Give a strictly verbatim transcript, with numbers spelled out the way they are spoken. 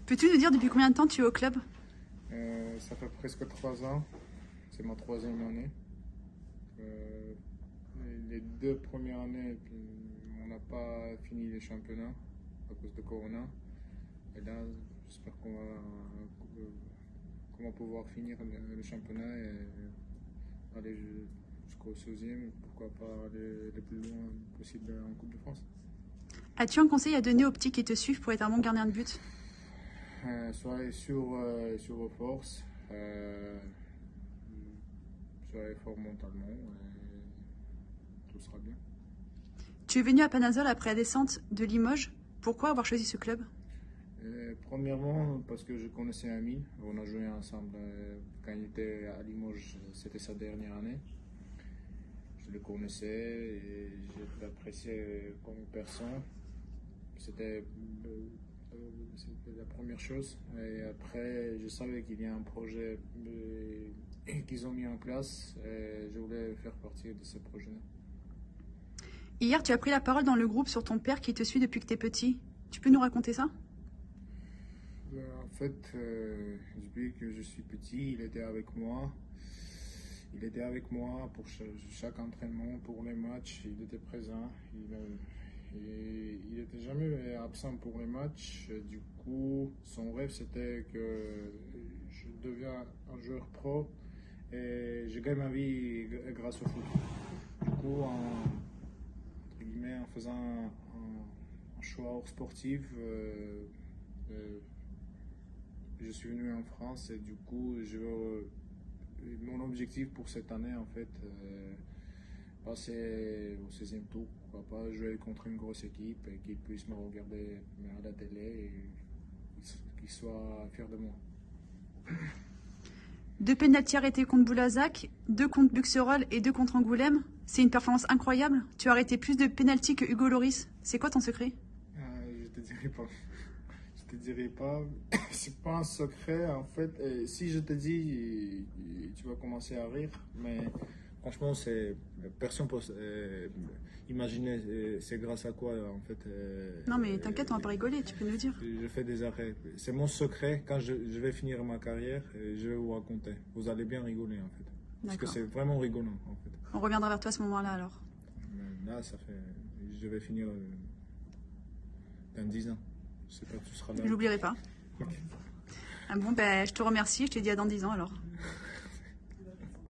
Peux-tu nous dire depuis combien de temps tu es au club? Euh, ça fait presque trois ans. C'est ma troisième année. Euh, les deux premières années, on n'a pas fini les championnats à cause de Corona. Et là, j'espère qu'on va, qu'on va pouvoir finir le, le championnat et aller jusqu'au seizième. Pourquoi pas aller le plus loin possible en Coupe de France. As-tu un conseil à donner aux petits qui te suivent pour être un bon gardien de but? Euh, soyez sur, euh, sur vos forces, euh, soyez fort mentalement et tout sera bien. Tu es venu à Panazol après la descente de Limoges. Pourquoi avoir choisi ce club? Euh, premièrement, parce que je connaissais Amine. On a joué ensemble euh, quand il était à Limoges, c'était sa dernière année. Je le connaissais et je l'appréciais comme personne. C'était euh, C'était la première chose. Et après, je savais qu'il y a un projet qu'ils ont mis en place et je voulais faire partie de ce projet-là. Hier, tu as pris la parole dans le groupe sur ton père qui te suit depuis que tu es petit. Tu peux nous raconter ça? En fait, euh, depuis que je suis petit, il était avec moi. Il était avec moi pour chaque, chaque entraînement, pour les matchs. Il était présent. Il, Et il n'était jamais absent pour les matchs. Du coup, son rêve, c'était que je devienne un joueur pro et je gagne ma vie grâce au foot. Du coup, en, entre guillemets, en faisant un, un choix hors sportif, euh, euh, je suis venu en France et du coup, je, mon objectif pour cette année, en fait, euh, passer au seizième tour, pourquoi pas jouer contre une grosse équipe et qu'ils puissent me regarder à la télé et qu'ils soient fiers de moi. Deux pénaltys arrêtés contre Boulazac, deux contre Buxerolles et deux contre Angoulême. C'est une performance incroyable. Tu as arrêté plus de pénaltys que Hugo Lloris. C'est quoi ton secret? euh, Je te dirai pas. Je te dirai pas. C'est pas un secret en fait. Et si je te dis, tu vas commencer à rire, mais franchement, c'est personne peut euh, imaginer euh, c'est grâce à quoi en fait. Euh, non mais t'inquiète, on va pas rigoler, tu peux nous dire. Je fais des arrêts. C'est mon secret. Quand je, je vais finir ma carrière, je vais vous raconter. Vous allez bien rigoler en fait. Parce que c'est vraiment rigolant en fait. On reviendra vers toi à ce moment-là alors. Là, ça fait. Je vais finir euh, dans dix ans. Je sais pas, tu seras là. Je l'oublierai pas. Okay. Ah bon, ben, je te remercie. Je te dis à dans dix ans alors.